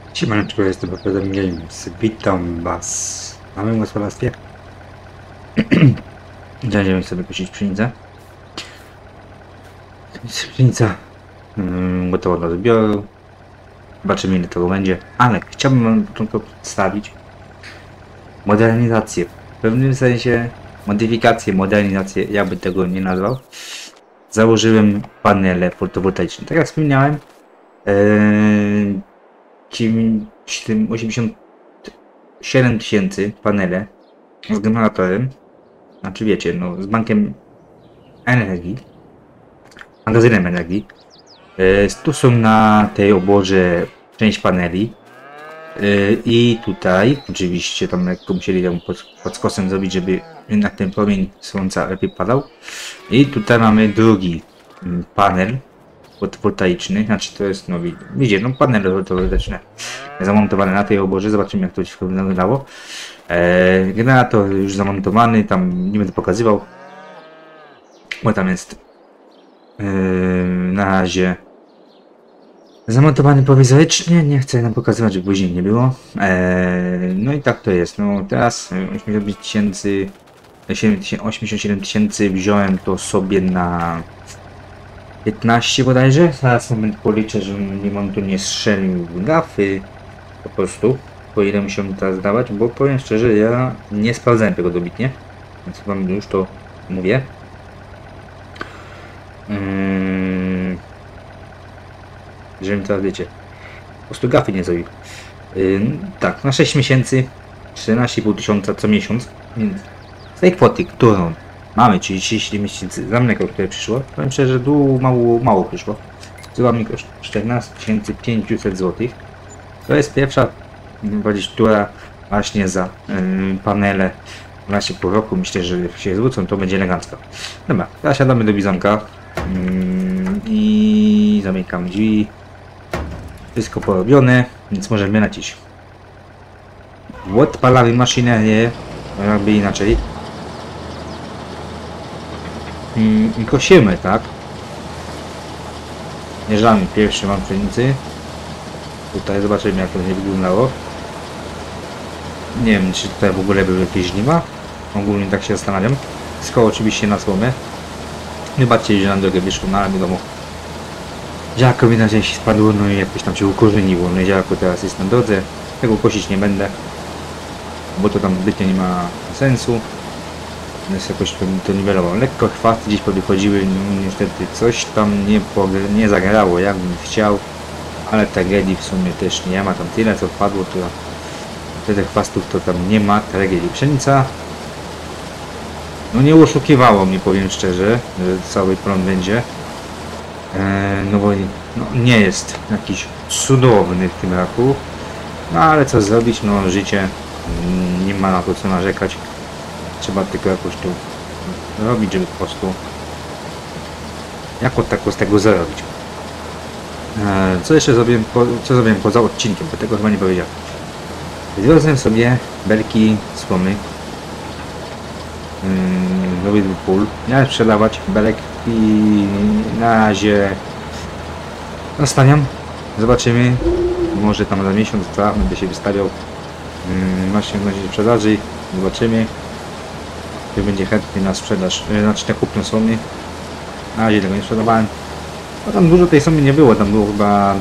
Siemaneczko, jestem Pepedem Games. Witam was na moim gospodarstwie. Będziemy sobie kosić pszenicę. Pszenica gotowa do zbioru. Zobaczymy, ile tego będzie. Ale chciałbym wam na początku przedstawić modernizację. W pewnym sensie modyfikację, modernizację, jakby tego nie nazwał. Założyłem panele fotowoltaiczne. Tak jak wspomniałem, 87 tysięcy panele z generatorem, znaczy wiecie, no z bankiem energii, magazynem energii. Tu są na tej oborze część paneli i tutaj oczywiście tam lekko musieli ją pod skosem zrobić, żeby jednak ten promień słońca lepiej padał. I tutaj mamy drugi panel fotowoltaiczny, znaczy to jest, no widzicie, no panele fotowoltaiczne zamontowane na tej oborze. Zobaczymy, jak to się wyglądało. Generator już zamontowany, tam nie będę pokazywał, bo tam jest na razie zamontowany prowizorycznie, nie chcę nam pokazywać, żeby później nie było. No i tak to jest. No teraz 87 tysięcy wziąłem to sobie na 15 bodajże. Zaraz moment policzę, żebym wam tu nie strzelił w gafy. Po prostu, po ile musiałem teraz dawać, bo powiem szczerze, ja nie sprawdzałem tego dobitnie, więc wam już to mówię. Żebym teraz, wiecie, po prostu gafy nie zrobił. Tak, na 6 miesięcy 14,5 tysiąca co miesiąc, więc z tej kwoty, którą mamy, czyli 37 miesięcy za mleko, które przyszło, powiem szczerze, że tu mało przyszło. Zrobiła mi koszt 14 500 zł. To jest pierwsza, która właśnie za panele właśnie po roku, myślę, że się zwrócą, to będzie elegancko. Dobra, teraz siadamy do bizonka i zamykam drzwi. Wszystko porobione, więc możemy lecieć. Odpalamy maszynerię, jakby inaczej. I kosimy, tak? Jeżdżamy pierwszy mam pszenicy. Tutaj zobaczymy, jak to będzie wyglądało. Nie wiem, czy tutaj w ogóle były jakieś żniwa. Ogólnie tak się zastanawiam. Wszystko oczywiście na słomę. Wybaczcie, że na drogę wyszło, no ale wiadomo. Działko widać, że się spadło, no i jakoś tam się ukorzeniło. No i działko teraz jest na drodze. Tego kosić nie będę, bo to tam zbytnio nie ma sensu. Jest jakoś to niwelował. Lekko chwasty gdzieś powychodziły, no niestety coś tam nie zagrało, jakbym chciał. Ale tragedii w sumie też nie ma, tam tyle co wpadło, to tych chwastów to tam nie ma tragedii. Pszenica, no nie oszukiwało mnie, powiem szczerze, że cały plon będzie. No bo no, nie jest jakiś cudowny w tym roku, no ale co zrobić, no życie, nie ma na to co narzekać, trzeba tylko jakoś tu robić, żeby po prostu jako tako z tego zarobić. Co jeszcze zrobiłem, co zrobiłem poza odcinkiem, bo tego chyba nie powiedziałem. Zwiozłem sobie belki słomy, nowy pól. Miałem sprzedawać belek i na razie zostawiam. Zobaczymy, może tam za miesiąc, dwa będę się wystawiał właśnie w razie sprzedaży. Zobaczymy, kto będzie chętny na sprzedaż, znaczy na kupno słomy. Na razie tego nie sprzedawałem. No tam dużo tej sumy nie było, tam było chyba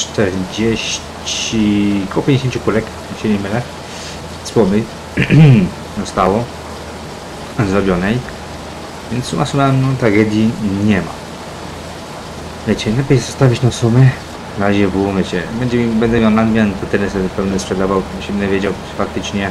40, około 50 kulek, jak się nie mylę, słomy zostało zrobionej, więc suma summarum, no tragedii nie ma. Wiecie, lepiej zostawić na sumę, w razie W, wiecie, będę miał nadmiar, to tyle sobie pewnie sprzedawał, się będę wiedział, czy faktycznie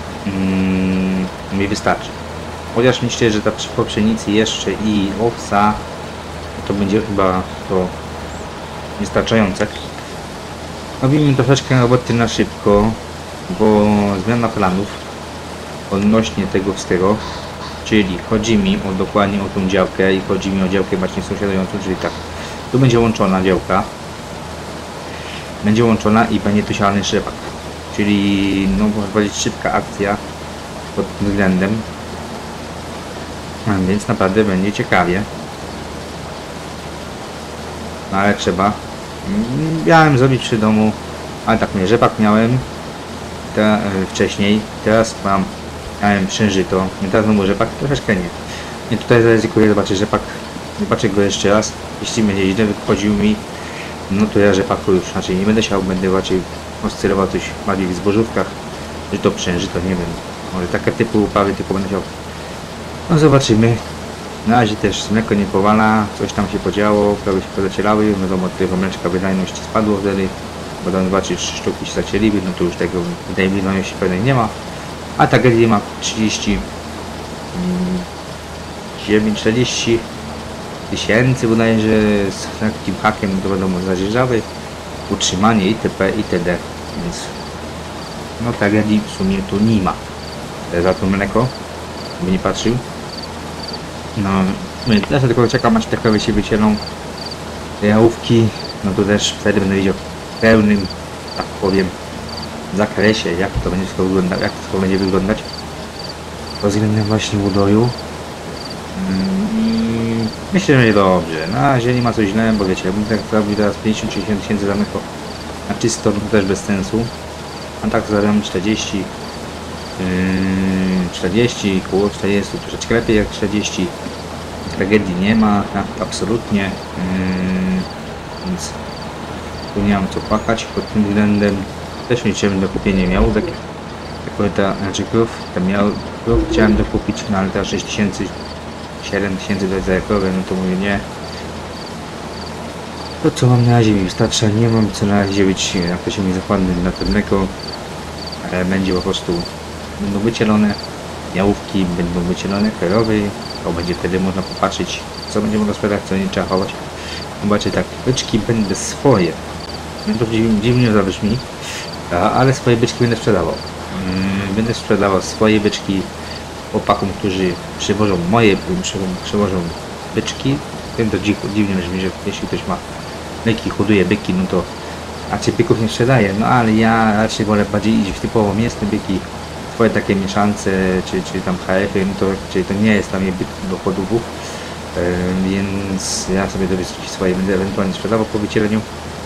mi wystarczy. Chociaż myślę, że ta po pszenicy jeszcze i owsa, to będzie chyba to wystarczające. Robimy troszeczkę roboty na szybko, bo zmiana planów odnośnie tego wszystkiego, czyli chodzi mi dokładnie o tą działkę i chodzi mi o działkę właśnie sąsiadującą, czyli tak, tu będzie łączona działka, będzie łączona i będzie tu sialny szczepak, czyli no można powiedzieć szybka akcja pod tym względem, więc naprawdę będzie ciekawie. No ale trzeba. Miałem zrobić przy domu Ale tak, nie, rzepak miałem wcześniej, teraz miałem przężyto, i teraz znowu rzepak, troszeczkę nie. I tutaj zaryzykuję zobaczyć rzepak, zobaczę go jeszcze raz, jeśli będzie źle wychodził mi, no to ja rzepaku już raczej nie będę siał, będę raczej oscylował coś bardziej w zbożówkach, że to przężyto, nie wiem, może takie typu uprawy tylko będę siał. No zobaczymy. Na razie też mleko nie powala, coś tam się podziało, prawie się pozacielały, wiadomo, tego mleczka wydajność spadło wtedy, bo tam 2 czy 3 sztuki się zacieliły, no to już tego wydajności pewnej nie ma, a ta Gedi ma 40 tysięcy, bodajże z takim hakiem, to wiadomo, zażyżały, utrzymanie itp. itd. Więc no ta Gedi w sumie tu nie ma za to mleko, by nie patrzył. No, ja tylko czekam, aż te krowy się wycielą, te jałówki, no to też wtedy będę widział w pełnym, tak powiem, zakresie, jak to będzie wszystko wyglądać, pod względem właśnie udoju. Myślę, że dobrze, na razie nie ma co źle, bo wiecie, jakbym tak zrobił teraz 50-60 tysięcy za mleko na czysto, no to też bez sensu, a tak zarabiam 40, koło 40, troszeczkę lepiej jak 40. Tragedii nie ma, tak, absolutnie, więc tu nie mam co płakać pod tym względem. Też nie chciałem do kupienia jałówek, znaczy krów, krów chciałem dokupić, no ale teraz 6 tysięcy, 7 tysięcy za krowę, no to mówię nie. To co mam na razie mi wystarcza, nie mam co na razie być, jak to się mi zakładny na to mleko, będzie po prostu, będą wycielone, jałówki będą wycielone, krowy, to będzie wtedy można popatrzeć, co będzie można sprzedać, co nie trzeba chować. Zobaczcie tak, byczki będę swoje, no to dziwnie zabrzmi, ale swoje byczki będę sprzedawał. Będę sprzedawał swoje byczki chłopakom, którzy przywożą przywożą byczki. Wiem, to dziwnie brzmi, że jeśli ktoś ma byki, hoduje byki, no to raczej byków nie sprzedaje, no ale ja raczej wolę bardziej iść w typowo mięsne byki, swoje takie mieszance, czy tam HF-y, no to raczej to nie jest tam je byt do hodowów, więc ja sobie do byczki swoje będę ewentualnie sprzedawał po wycieleniu.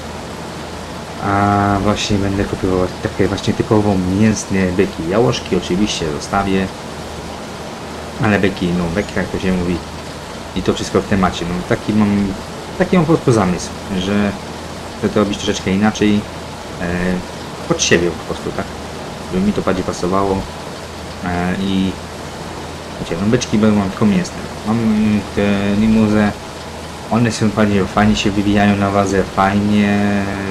A właśnie będę kupował takie właśnie typowo mięsne byki. Jałoszki oczywiście zostawię, ale byki, no byki jak to się mówi, i to wszystko w temacie. No taki mam po prostu zamysł, że to robić troszeczkę inaczej, pod siebie po prostu, tak, żeby mi to bardziej pasowało, i wiecie, no byczki będą tylko mięsne. Mam te limuzę, one są fajnie się wywijają na wadze, fajnie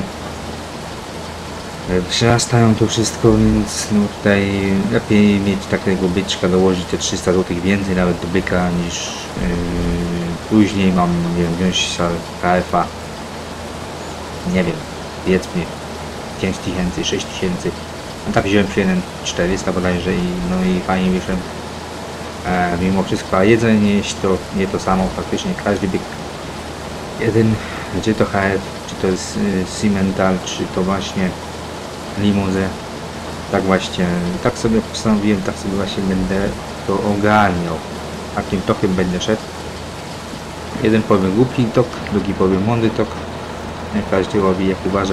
przerastają to wszystko, więc no tutaj lepiej mieć takiego byczka, dołożyć te 300 zł więcej nawet do byka, niż później mam, nie wiem, wziąć KF-a, nie wiem, powiedzmy 5 tysięcy, 6 tysięcy, no tak wziąłem przy 1,400 bodajże i no i fajnie wyszłem, mimo wszystko, a jedzenie jeść to nie to samo, faktycznie każdy byk jeden, czy to HF, czy to jest Simmental, czy to właśnie limuzę, tak właśnie, tak sobie postanowiłem, tak sobie właśnie będę to ogarniał, takim tokiem będę szedł. Jeden powie głupi tok, drugi powie mądry tok, każdy robi jak uważa,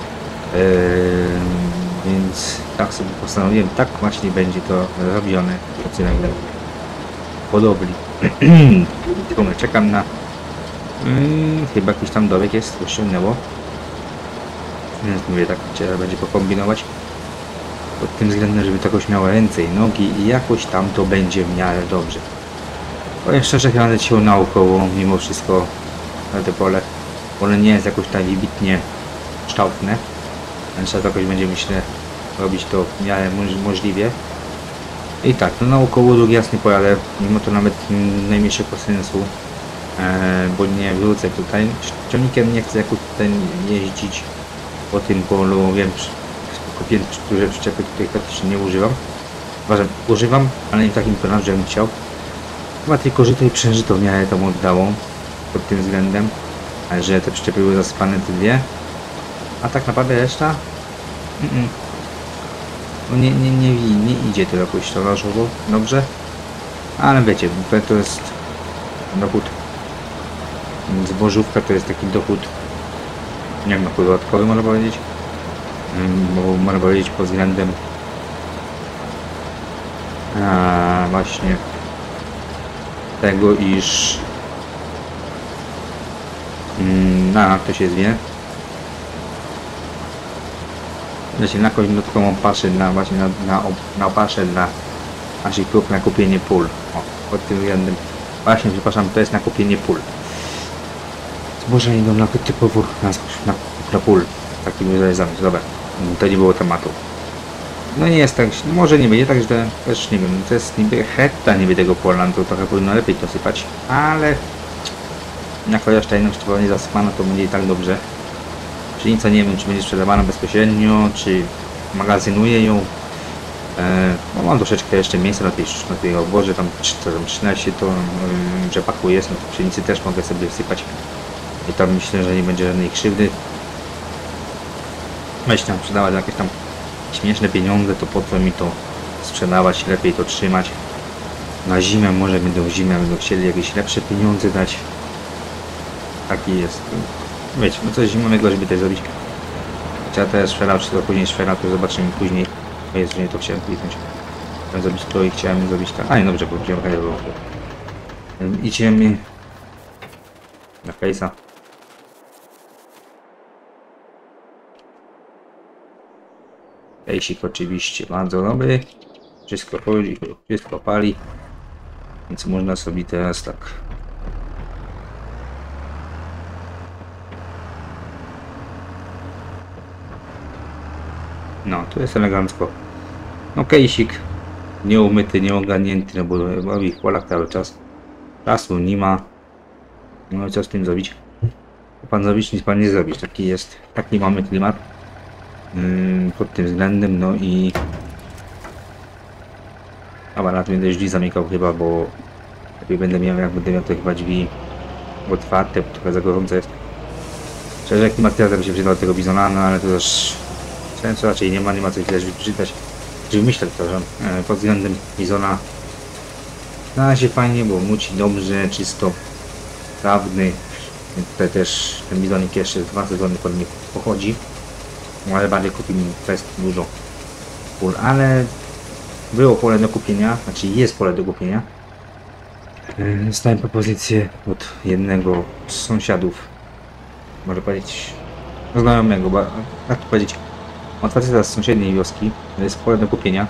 więc tak sobie postanowiłem, tak właśnie będzie to robione pod względem hodowli. Tylko czekam na chyba jakiś tam dołek jest, osiągnęło. Więc mówię, tak trzeba będzie pokombinować pod tym względem, żeby to jakoś miało ręce i nogi i jakoś tam to będzie w miarę dobrze. Powiem szczerze, chyba będę się naokoło mimo wszystko na te pole. Pole nie jest jakoś tak wybitnie kształtne, więc trzeba jakoś będzie, myślę, robić to w miarę możliwie. I tak, no naokoło dróg jasny pojadę, mimo to nawet najmniejszego sensu, bo nie wrócę tutaj. Ciągnikiem nie chcę jakoś tutaj jeździć po tym polu, wiem, kupiłem duże przyczepy, których praktycznie nie używam. Używam, ale nie w takim tonażu, że bym chciał. Chyba tylko żyto i przężyto w miarę to oddało pod tym względem, że te przyczepy były zasypane te dwie, a tak naprawdę reszta no nie idzie to jakoś tonażowo dobrze, ale wiecie, to jest dochód, zbożówka to jest taki dochód, nie wiem, dodatkowy można powiedzieć, Bo można powiedzieć pod względem właśnie tego, iż to się zwie. Znaczy na jakąś dodatkową paszę właśnie na paszę dla naszych prób na kupienie pól. O, pod tym względem. Właśnie, przepraszam, to jest na kupienie pól. Zboża idą na typowo na pól. Takimi zarazami. Dobra, to nie było tematu. No nie jest tak, może nie będzie tak, że też nie wiem, to jest niby hektar niby tego pola, no to trochę powinno lepiej to sypać, ale jako reszta jedność nie zasypana, to będzie i tak dobrze. Pszenica nie wiem, czy będzie sprzedawana bezpośrednio, czy magazynuje ją. No mam troszeczkę jeszcze miejsca na tej oborze, tam 13 to rzepaku jest, no to pszenicy też mogę sobie wsypać. I tam myślę, że nie będzie żadnej krzywdy. Myślę, tam sprzedawać jakieś tam śmieszne pieniądze, to po co mi to sprzedawać, lepiej to trzymać. Na zimę może będą chcieli jakieś lepsze pieniądze dać. Taki jest. Wiecie, no coś zimowego, żeby też zrobić. Trzeba teraz szwera, czy to później szwera, to zobaczymy później. Jest, że nie to chciałem kliknąć. Chciałem zrobić to i chciałem zrobić tak. A nie, dobrze, powiedziałem, idziemy na case'a. Case'ik oczywiście bardzo dobry. Wszystko chodzi, wszystko pali. Więc można sobie teraz tak. No, to jest elegancko. No, case'ik nieumyty, nieogarnięty, no bo w ich polach cały czas. Czasu nie ma. No i co z tym zrobić? Pan zrobić, nic pan nie zrobić. Taki mamy klimat. Pod tym względem, no i na tym drzwi zamykał chyba, bo lepiej będę miał te chyba drzwi otwarte, bo trochę za gorąco jest. Szczerze, klimatyzacja by się przydał tego bizona, no ale to też sensu raczej nie ma co źle wyczytać. Czy myśleć, przepraszam, pod względem bizona na razie fajnie, bo muci dobrze, czysto, sprawny. Tutaj też ten bizonik jeszcze 2 sezony pod mnie pochodzi. Ale bardziej kupimy fest dużo pól, ale było pole do kupienia, znaczy jest pole do kupienia. Dostałem propozycję od jednego z sąsiadów, może powiedzieć znajomego, bo jak to powiedzieć, od faceta z sąsiedniej wioski, jest pole do kupienia.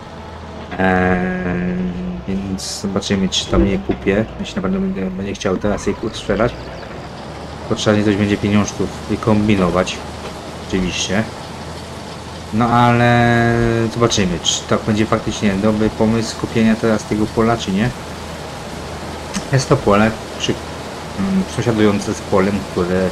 Więc zobaczymy, czy tam je kupię. Jeśli na pewno będę chciał teraz je sprzedać, to trzeba coś będzie pieniążków kombinować. Oczywiście. No ale zobaczymy, czy tak będzie faktycznie dobry pomysł kupienia teraz tego pola, czy nie. Jest to pole sąsiadujące z polem, które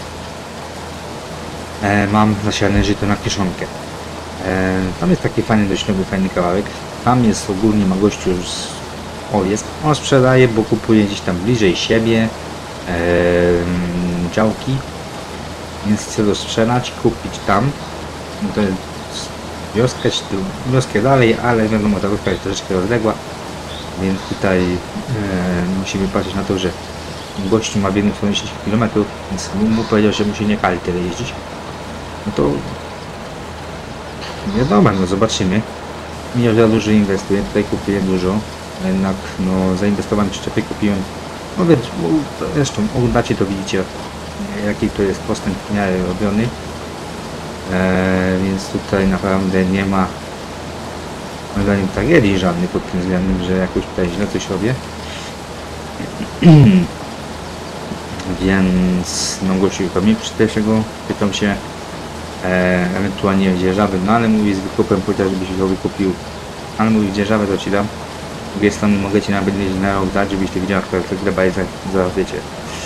mam zasiane żyto na kieszonkę. Tam jest taki fajny, dość nowy, fajny kawałek. Tam jest ogólnie ma gościu już on sprzedaje, bo kupuje gdzieś tam bliżej siebie działki. Więc chcę to sprzedać, kupić tam. No to jest wioskę dalej, ale wiadomo, ta wioska jest troszeczkę rozległa. Więc tutaj musimy patrzeć na to, że gościu ma biegł 10 km, więc mu powiedział, że musi nie kali tyle jeździć. No to wiadomo, no zobaczymy. Nie za dużo inwestuję, tutaj kupiłem dużo. Jednak no zainwestowałem przyczepy, kupiłem. No więc zresztą oglądacie to, widzicie jaki to jest postęp w miarę robiony. Więc tutaj naprawdę nie ma moim zdaniem tragedii żadnej pod tym względem, że jakoś tutaj źle coś robię. Więc no gościu mnie pierwszego pytam się ewentualnie dzierżawy, no ale mówi z wykupem, powiedział, żebyś go wykupił, ale mówi dzierżawę to ci dam. Z drugiej strony mogę ci nawet na rok dać, żebyś ty widział, jak to gleba jest za wiecie.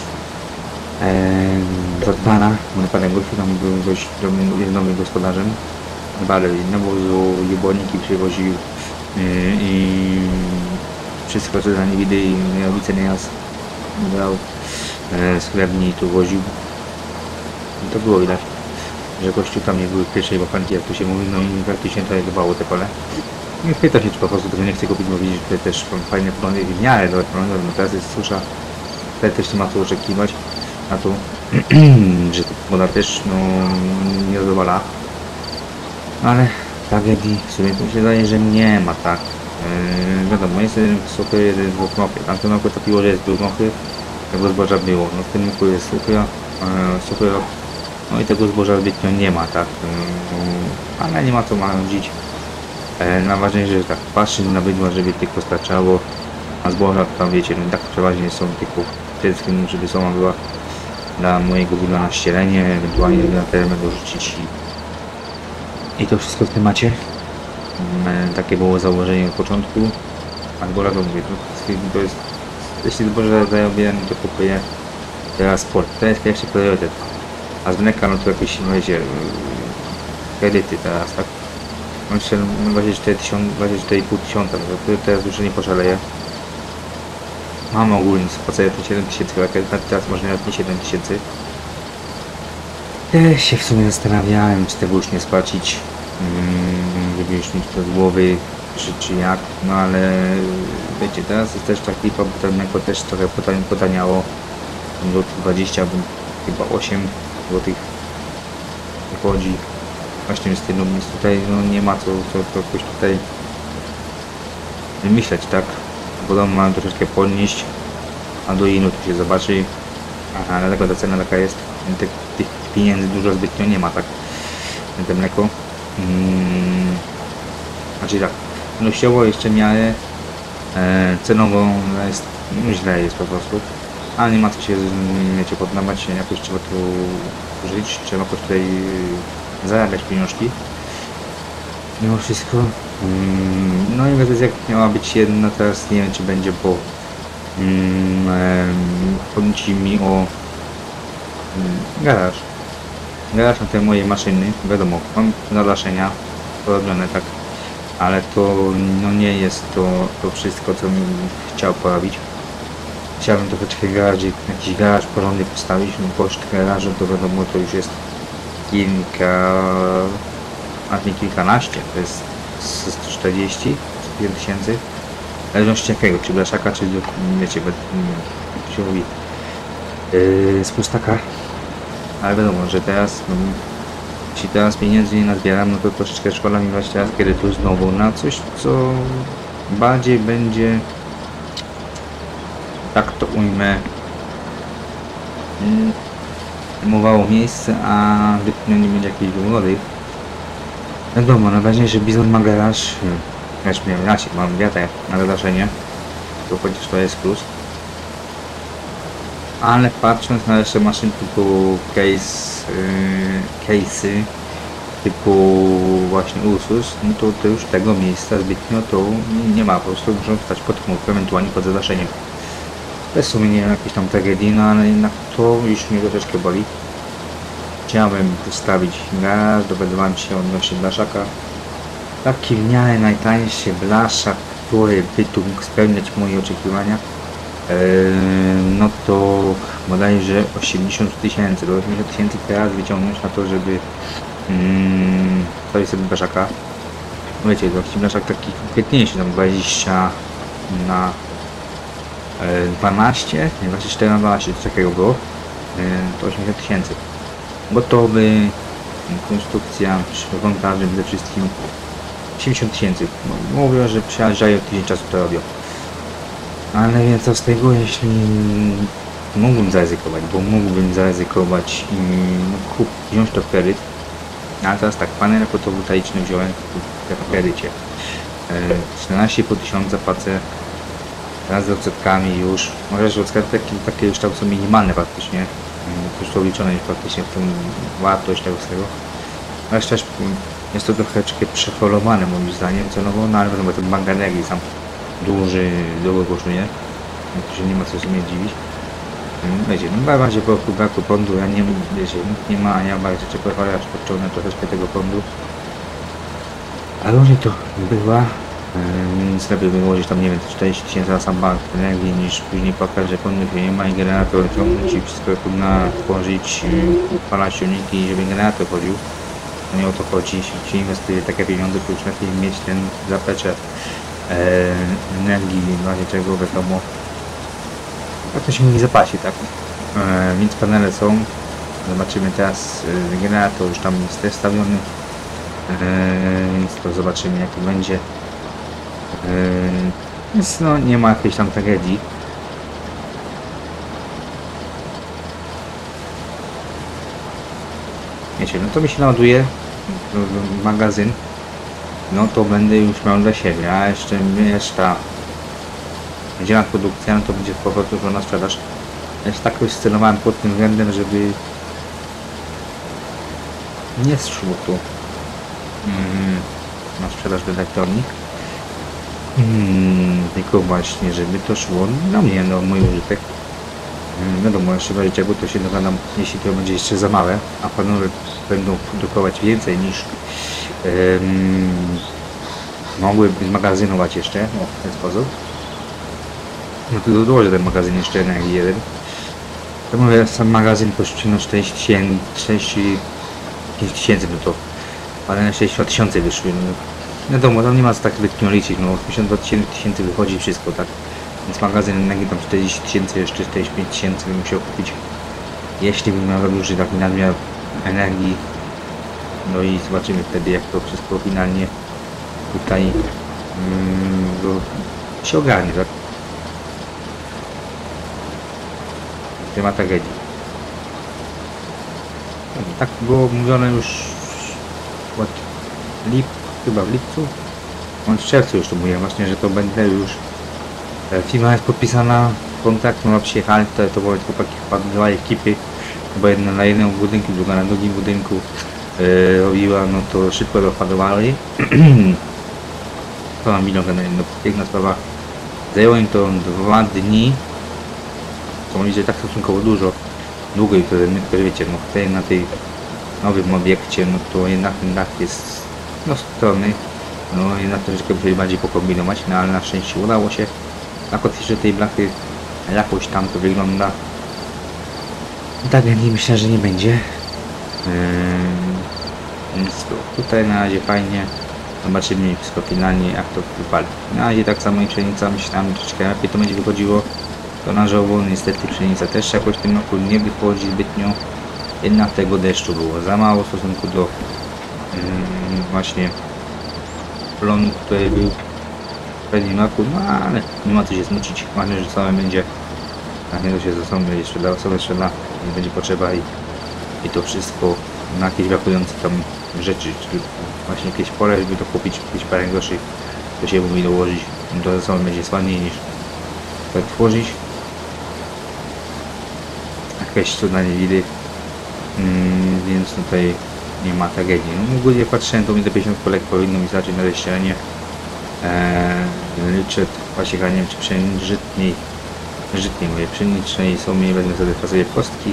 Zadbana, bo naprawdę gościu tam był dość dobrym gospodarzem. Dalej nawozu, jubłoniki przywoził i wszystko co za nie widy i miałowice nieraz brał z chlebni tu woził. I to było widać, że gościu tam nie były w pierwszej wakancji, jak tu się mówi, no i praktycznie to dbało te pole. Nie pyta się, czy po prostu tego nie chce kupić, bo widzisz, że tutaj też fajne plony, w miarę dobre plony, no teraz jest susza, tutaj też nie ma co oczekiwać na to, że woda też no, nie zadowala. Ale tragedii w sumie mi się wydaje, że nie ma, tak. Wiadomo, jest jeden suchy, jeden dwuknochy. Tamten roku topiło, że jest dwuknochy, tego zboża było. No w tym roku jest suchy rok, no i tego zboża zbytnio nie ma, tak. Ale nie ma co marzyć. Najważniejsze, że tak patrzeć na bydła, żeby tylko starczało, a zboża tam wiecie, no tak przeważnie są tylko wszystkim, żeby soma była dla mojego bydła na ścielenie, ewentualnie na teren dorzucić i to wszystko w temacie. Takie było założenie od początku, a zboża to mówię, to jest, jeśli zboża zarobię, to kupuję teraz sport, to jest pierwszy priorytet, a z mleka no to jakieś, no wiecie, kredyty teraz, tak? Myślę, 24,5 tysiąca, no to teraz już nie poszaleję. Mam ogólnie spłacę te 7 tysięcy, teraz może nawet nie 7 tysięcy. Ja się w sumie zastanawiałem, czy tego już nie spłacić, żeby już mieć to z głowy, czy jak, no ale wiecie, teraz jest też ta klipa, bo to mleko też trochę potaniało, do 20, chyba 8 złotych wychodzi. Właśnie z tym, więc tutaj no, nie ma co jakoś tutaj myśleć, tak? Podobno mam troszeczkę podnieść, a do inu tu się zobaczy, ale dlatego ta cena taka jest, tych pieniędzy dużo zbytnio nie ma, tak? Na to mleko. Znaczy tak, ilościowo jeszcze miarę, cenowo jest, no, źle jest po prostu, ale nie ma co się, wiecie, poddawać, jakoś trzeba tu żyć, trzeba jakoś tutaj zarabiać pieniążki. Mimo wszystko. No inwestycja miała być jedna, teraz nie wiem czy będzie, bo chodzi mi o garaż. Garaż na te moje maszyny, wiadomo, mam nadaszenia porobione, tak, ale to no nie jest to wszystko, co bym chciał porobić. Chciałbym troszeczkę jakiś garaż porządny postawić, no koszt garażu to wiadomo, to już jest a nie kilkanaście, to jest 140 tysięcy, w zależności jakiego, czy blaszaka, czy wiecie, jak się mówi, z pustaka, ale wiadomo, że teraz, no, jeśli teraz pieniędzy nie nazbieram, no to troszeczkę szkoda mi właśnie teraz kredytu znowu na coś, co bardziej będzie, tak to ujmę, zajmowało miejsce, a nie będzie jakiejś wygody. Wiadomo, najważniejsze, Bizon ma garaż, też miałem raczej, mam wiatr na zadaszenie, to chociaż to jest plus. Ale patrząc na jeszcze maszyn typu case'y, typu właśnie Ursus, no to już tego miejsca zbytnio to nie ma, po prostu muszą stać pod chmurką, ewentualnie pod zadaszeniem. To jest w sumie nie jakieś tam tragedii, no ale jednak to już mnie troszeczkę boli. Chciałem postawić garaż, dowiadywałem się odnośnie blaszaka. Taki w miarę najtańszy blaszak, który by tu mógł spełniać moje oczekiwania, no to bodajże 80 tysięcy. Do 80 tysięcy teraz wyciągnąć na to, żeby stawić sobie blaszaka. Wiecie, to taki blaszak taki konkretniejszy, tam 20 na 12, 24 na 12, coś takiego było, to 80 tysięcy. Gotowy, konstrukcja, montaże, przede wszystkim 80 tysięcy. Mówią, że przyjeżdżają tydzień czasu to robią. Ale więc co z tego, jeśli mógłbym zaryzykować, bo mógłbym zaryzykować i no, wziąć to w kredyt. Ale teraz tak, panele fotowoltaiczne wziąłem w kredycie. 14,5 tysiąca płacę raz z odsetkami już. Może, że odsetki takie już tam są minimalne praktycznie. Już to liczone już praktycznie w tą wartość tego wszystkiego. Ale też jest to troszeczkę przefolowane moim zdaniem cenowo, no ale wiadomo, ten bank energii sam długo kosztuje, to się nie ma co sobie dziwić. Wiecie, no bardziej po braku prądu, ja nie, wiecie, nikt nie ma, a ja bardziej czego chociaż podciągnę troszeczkę tego prądu. A różnie to bywa, więc lepiej wyłożyć tam, nie wiem, 40 tysięcy na sam bank energii, niż później płakać, że prądu się nie ma i generator ciągnąć i wszystko trudno tworzyć, upalać silniki, żeby generator chodził. To nie o to chodzi, jeśli się inwestuje takie pieniądze, to już lepiej mieć ten zaplecze energii, w razie czego wiadomo, jak to się mówi, zapaści, tak? Więc panele są, zobaczymy teraz, generator już tam jest też stawiony, Więc to zobaczymy jak to będzie. Więc no nie ma jakiejś tam tragedii. Wiecie, no to mi się naładuje magazyn. No to będę już miał dla siebie, a jeszcze reszta będzie na produkcja, no to będzie po prostu na sprzedaż. Jest tak już scelowałem pod tym względem, żeby nie szło tu na sprzedaż do elektronik. Tylko właśnie, żeby to szło na mnie, no mój użytek. Wiadomo, jeszcze w razie czego to się dogadam, jeśli to będzie jeszcze za małe, a panowie będą produkować więcej niż mogłyby zmagazynować jeszcze, w ten sposób. No to dołożę ten magazyn jeszcze jeden. To mówię, sam magazyn kosztuje 5000, no to ale 60 000 wyszły. No, wiadomo, tam nie ma co tak zbytnio liczyć, no 52 000 wychodzi wszystko, tak. Więc magazyn energii tam 40 000, jeszcze 45 000 bym musiał kupić. Jeśli bym miał duży taki nadmiar energii. No i zobaczymy wtedy jak to wszystko finalnie tutaj się ogarnie, tak? Nie ma tragedii. Tak było mówione już chyba w lipcu, w czerwcu już to mówiłem właśnie, że to będę już firma jest podpisana, kontrakt ma przyjechać, to były chłopaki chyba dwa ekipy, chyba jedna na jednym budynku, druga na drugim budynku robiła, no to szybko dopadowali. To nam minął no, piękna sprawa. Zajęło im to 2 dni, co mówię, że tak stosunkowo długo i wtedy wiecie, no tutaj na tej nowym obiekcie, no to jednak ten dach jest no strony, no jednak troszeczkę musieli bardziej pokombinować, no ale na szczęście udało się nakotwić tej blachy, jakoś tam to wygląda. Tak nie myślę, że nie będzie. Więc tutaj na razie fajnie. Zobaczymy wszystko finalnie jak to wypali. Na razie tak samo i pszenica, myślałem troszeczkę lepiej to będzie wychodziło. To na żoło, niestety pszenica też jakoś w tym roku nie wychodzi zbytnio. Jednak tego deszczu było za mało w stosunku do właśnie plonu, który był w pewnym roku, no ale nie ma co się zmucić. Ważne, że całe będzie, na niego się zasobnie jeszcze da, osoby strzela, nie będzie potrzeba i to wszystko na jakieś brakujące tam rzeczy, czyli właśnie jakieś pole, żeby to kupić, jakieś parę groszy, to się mówi dołożyć, to zasobnie będzie słabiej niż tak tworzyć. Jakieś cuda nie widać, więc tutaj nie ma tragedii. No, ogólnie patrzyłem, to mi do 50 kolek powinno mi zacząć na rozścielenie. Liczę właśnie nie wiem czy żytniej mówię, pszenicznej są mniej, wezmę sobie pasuje kostki.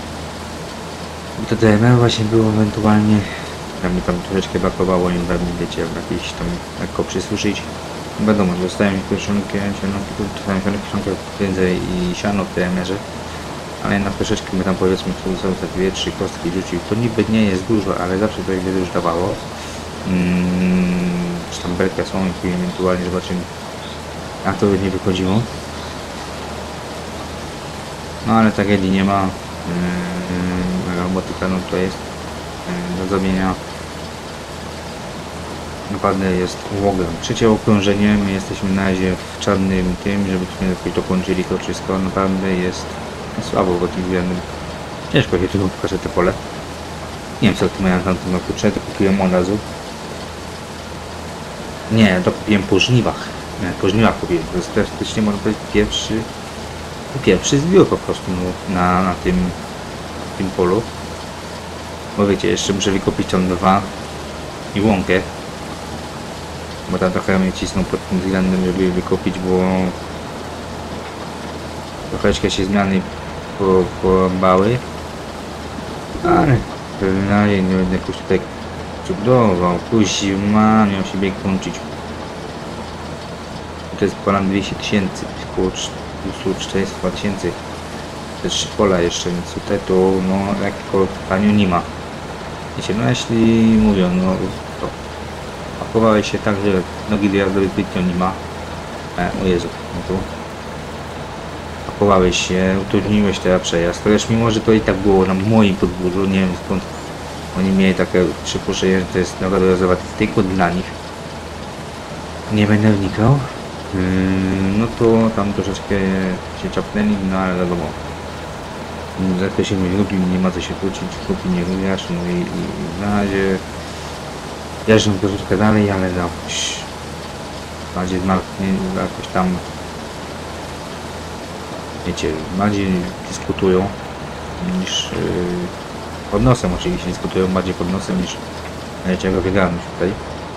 I to DML właśnie było ewentualnie, tam mi tam troszeczkę brakowało, nie wiem, wiecie, jakieś tam lekko przysuszyć. Wiadomo, dostałem kieszonkę, więcej i siano w TMR-ze. Ale jednak troszeczkę my tam powiedzmy tu są te 2-3 kostki rzucił. To niby nie jest dużo, ale zawsze to jakby już dawało. Czy tam belka są i ewentualnie zobaczymy jak to nie wychodziło. No ale tragedii nie ma. Robotyka no to jest do zrobienia. Naprawdę jest łogiem. Trzecie okrążenie, my jesteśmy na razie w czarnym tym, żebyśmy jakoś dokończyli to wszystko. Naprawdę jest słabo pod tym względem. Ciężko się tu pokaże te pole. Nie wiem co tu miałem tam tym roku, czy to kupiłem od razu. Nie, to kupiłem po żniwach. Nie, po żniwach kupiłem. To jest praktycznie można powiedzieć pierwszy zbiór po prostu no, na tym polu. Bo wiecie, jeszcze muszę wykupić tam 2 i łąkę. Bo tam trochę mnie cisną pod tym względem, żeby wykupić, bo troszeczkę się zmiany porąbały. Ale na razie nie będę jakoś tutaj cudował. Później miał się bieg kończyć. To jest ponad 200 000, około 400 000. Te 3 pola jeszcze, więc tutaj to no lekko tanio nie ma. Wiecie, no jeśli mówią, no to pakowałeś się tak, że nogi dojazdowej zbytnio nie ma. O Jezu, no to pakowałeś się, utrudniłeś teraz przejazd, chociaż mimo, że to i tak było na moim podwórzu, nie wiem skąd Oni mieli takie przypuszczenie, że to jest droga dojazdowa tylko dla nich. Nie będę wnikał. No to tam troszeczkę się czapnęli, no ale wiadomo. Jak to się nie lubi, nie ma co się kłócić, lubi nie lubiasz, no i na razie jeżdżą troszeczkę dalej, ale jakoś bardziej jakoś tam, wiecie, bardziej dyskutują niż pod nosem oczywiście, dyskutują bardziej pod nosem niż czego wygramy tutaj.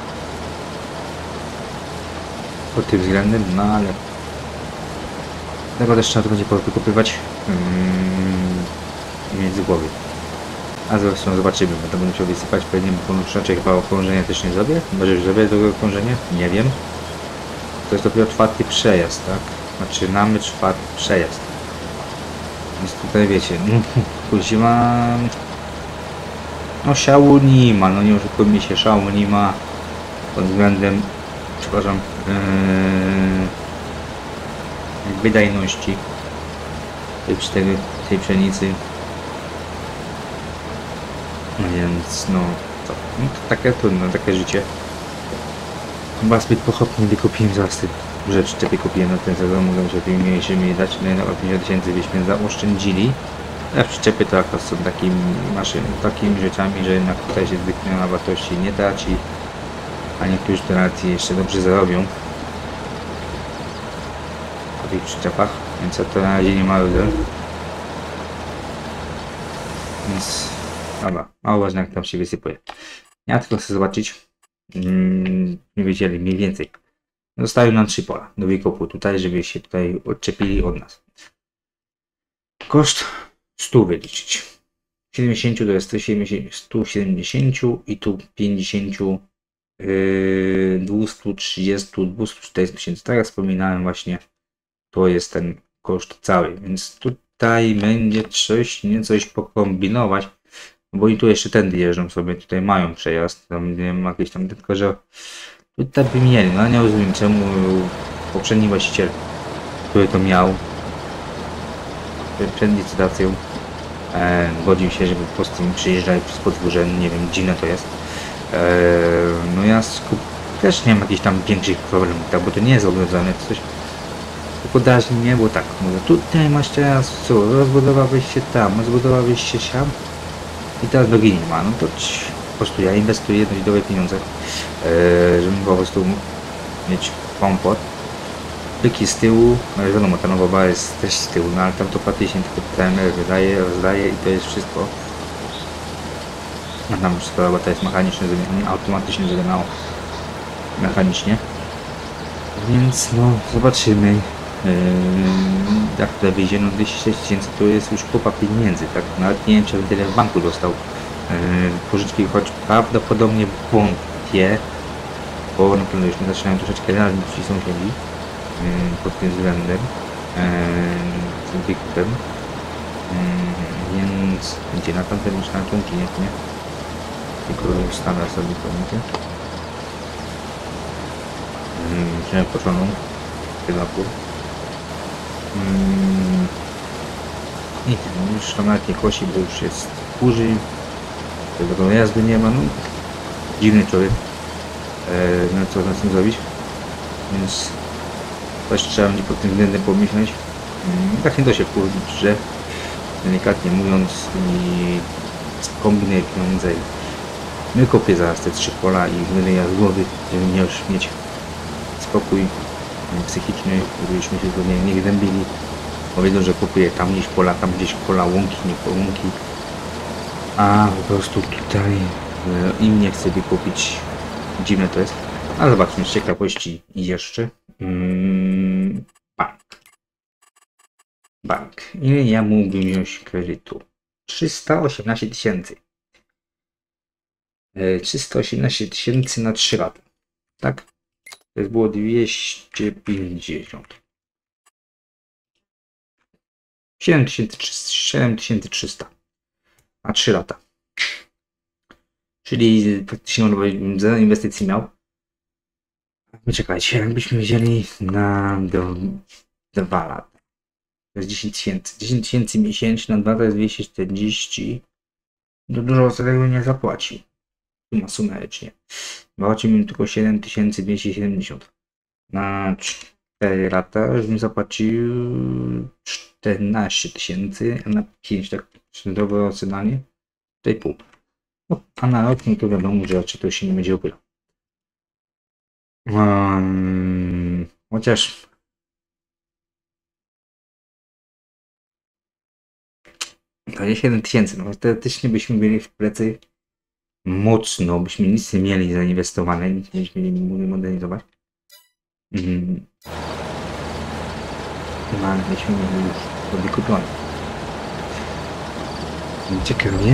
Pod tym względem, no ale tego też trzeba to będzie wykupywać między głowy. A zresztą zobaczymy, będę musiał wysypać pewnie, bo raczej chyba okrążenia też nie zrobię. Może już zrobię tego okrążenia? Nie wiem. To jest dopiero 4. przejazd, tak? Zaczynamy 4. przejazd. Więc tutaj wiecie, kuźma... No szału nie ma, no nie oszukujmy się, szału nie ma pod względem, przepraszam, wydajności tej pszenicy. Więc no co, no to takie trudne, takie życie. Chyba zbyt pochopnie wykupiłem za ty rzecz, czepy kupiłem na ten sezon, mogę się tym mniejszymi dać, no 50 000 byśmy zaoszczędzili. A przyczepy to akurat są takimi rzeczami, że jednak tutaj się zwykle na wartości nie traci, a niektórzy te racje jeszcze dobrze zarobią po tych przyczepach, więc ja to na razie nie ma rodzaju. Więc dobra, mało ważne jak tam się wysypuje. Ja tylko chcę zobaczyć, nie wiedzieli mniej więcej. Zostały nam 3 pola do wykopu tutaj, żeby się tutaj odczepili od nas. Koszt 100 wyliczyć. 70 to jest 170 i tu 50, 230, 240 tysięcy. Tak jak wspominałem właśnie, to jest ten koszt cały, więc tutaj będzie coś pokombinować, bo i tu jeszcze tędy jeżdżą sobie, tutaj mają przejazd, tam nie wiem, jakieś tam, tylko że tutaj by mieli, no nie rozumiem czemu poprzedni właściciel, który to miał przed licytacją, godził się, żeby po prostu przyjeżdżali przez podwórze, nie wiem, dziwne to jest. No ja też nie mam jakichś tam większych problemów, tak, bo to nie jest ogrodzone, coś. Tylko daźnie nie było tak, mówię, tutaj masz teraz co, rozbudowałeś się tam, rozbudowałeś się siam i teraz drogi nie ma, no to po prostu ja inwestuję dość dobre pieniądze, żeby po prostu mieć komfort. Byki z tyłu, no wiadomo, ta nowa bara jest też z tyłu, no ale tam to płaty się tylko TMR wydaje, rozdaje i to jest wszystko. A tam wszystko robota jest mechanicznie, automatycznie zrobiona mechanicznie. Więc no zobaczymy, jak to wyjdzie. No 206 000 to jest już kupa pieniędzy, tak? Nawet nie wiem, czy bym tyle w banku dostał pożyczki, choć prawdopodobnie wątpię, bo na pewno już nie zaczynają troszeczkę realnie ci sąsiedzi pod tym względem, z wykupem, więc gdzie na tamten już na członki nie? Tylko już standard sobie pomyślę. Wziąłem poszoną tylapu. I już tam nawet nie kosi, bo już jest kurzy, tego jazdy nie ma, no dziwny człowiek, no co na tym zrobić, więc coś trzeba będzie pod tym względem pomyśleć. Tak nie da się kurdzić, że delikatnie mówiąc i kombinuję pieniądze. Wykopię zaraz te 3 pola i będę ja z głowy, żeby nie już mieć spokój psychiczny, żebyśmy się go nie gnębili. Powiedzą, że kupuję tam gdzieś pola, łąki, nie po łąki. A po prostu tutaj im nie chcę wykupić. Dziwne to jest. A zobaczmy z ciekawości jeszcze. Bank. Ile ja mógłbym wziąć kredytu? 318 000. 318 000 na 3 lata. Tak? To było 250. 7300 na 3 lata. Czyli praktycznie zero inwestycji miał. Czekajcie, jakbyśmy wzięli na 2 lata. To jest 10 000. 10 000 miesięcznie na 2 to jest 240. dużo z tego nie zapłaci. Sumarycznie. Zapłaci mi tylko 7270. Na 4 lata już mi zapłacił 14 000, a na 5 tak średniowo ocenianie to i pół. No, a na rok no to wiadomo, że raczej to się nie będzie opylał. Chociaż 27 000, no teoretycznie byśmy byli w plecy mocno, byśmy nic nie mieli zainwestowane, nic nie byśmy nie mogli modernizować. No ale byśmy mieli już to wykupione. Ciekawie.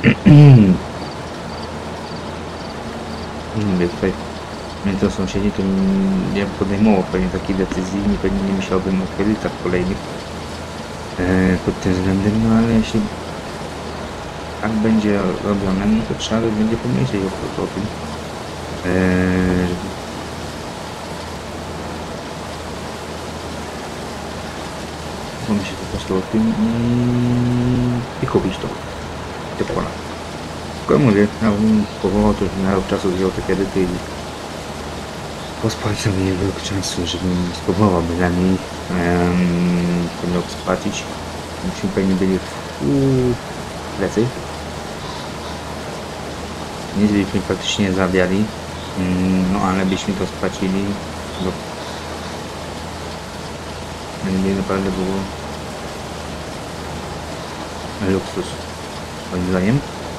Nie wiem, tutaj między sąsiedzi to nie podejmował pewnie takiej decyzji, nie myślałbym o kredytach kolejnych pod tym względem, no ale jeśli tak będzie robione, no to trzeba będzie pomyśleć o tym, żeby pomyśleć po prostu o tym i kupić te pola. Tylko mówię, powołał to na rok czasu wziął te kredyty i pospać sobie rok czasu, żebym spróbował bynajmniej ten rok spłacić. Myśmy pewnie byli w plecy. Nic byśmy praktycznie zarabiali, no ale byśmy to spłacili, bo naprawdę było luksus, moim zdaniem.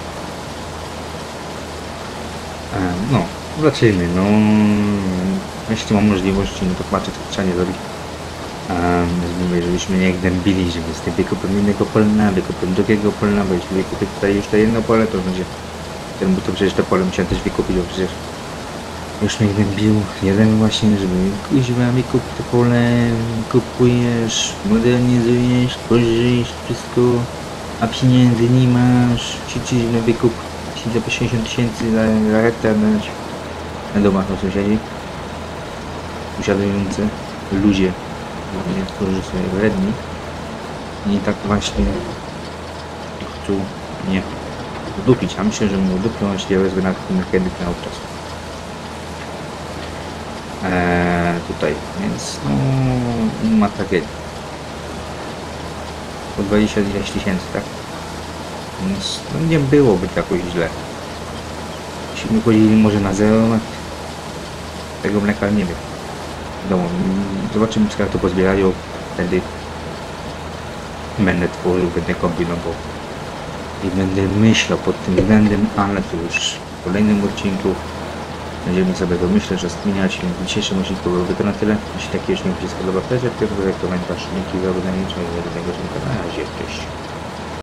No, zobaczymy, no jeśli mam możliwości, no to patrzę, co trzeba nie zrobić. Mówię, żebyśmy nie gnębili, żeby z tej wykupiłem innego polna, wykupiłem drugiego polna, bo jeśli wykupię tutaj już to jedno pole, to będzie bo to przecież to pole musiałem też wykupić, bo przecież już mnie gnębił jeden właśnie, żeby kuźwa wykup to pole, kupujesz, modernizujesz, tworzysz wszystko, a pieniędzy nie masz, ćwiczysz na wykup za 60 000 za hektar dać. Na domach na sąsiedzi usiadujący ludzie, którzy są wredni i tak właśnie chcą mnie udupić, a myślę, że mnie udupią, jeśli ja wezmę na kredyt na okres. Tutaj, więc no ma tragedię. Po 20 000, tak? Więc no, nie byłoby jakoś źle. Jeśli my chodzili może na zero, tego mleka nie wiem. Wiadomo, zobaczymy, czy to pozbierają, wtedy będę tworzył, będę kombinował i będę myślał pod tym względem, ale to już w kolejnym odcinku będziemy sobie to myśleć, rozkminiać. W dzisiejszym odcinku byłoby to na tyle. Jeśli taki odcinek się spodoba, to komentarz, linki za oglądanie, czy innego odcinka. Na razie, cześć.